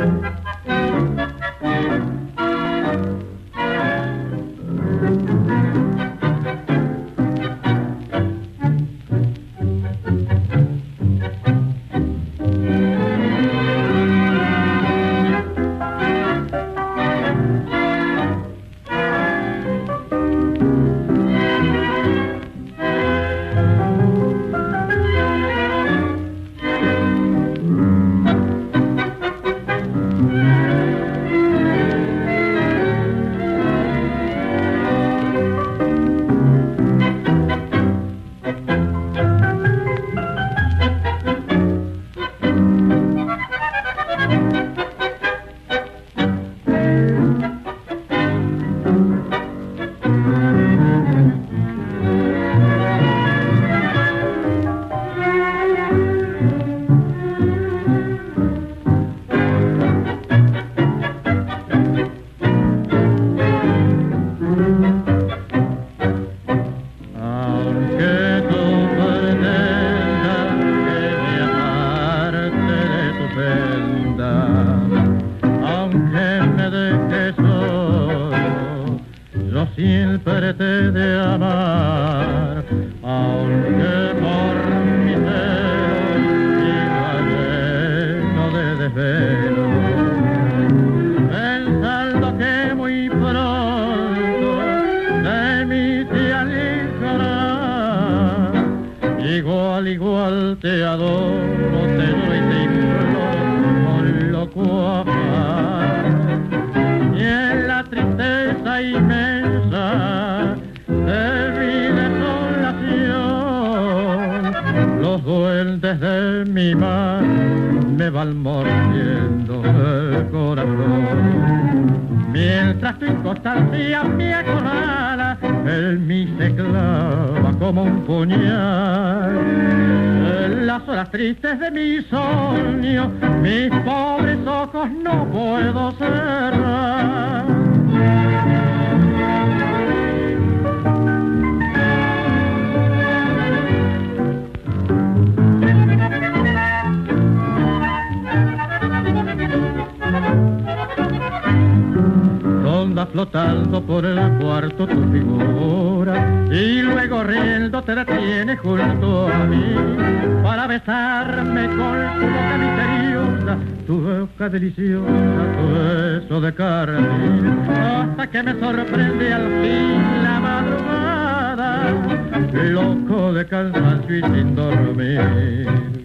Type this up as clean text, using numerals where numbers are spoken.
siempre te he de amar, aunque por mi ser siga lleno de desvelo, pensando que muy pronto de mí te alejará. Igual te adoro, te doy, te imploro con loco afán, y en la tristeza inmensa de mi desolación, los duendes de mi mar me van mordiendo el corazón. Mientras tu inconstancia me acorrala, en mí se clava como un puñal. En las horas tristes de mi sueño, mis pobres ojos no puedo cerrar. Ronda flotando por el cuarto tu figura, y luego riendo te detienes junto a mí para besarme con tu boca misteriosa, tu boca deliciosa, tu beso de carne, hasta que me sorprende al fin la madrugada, loco de cansancio y sin dormir.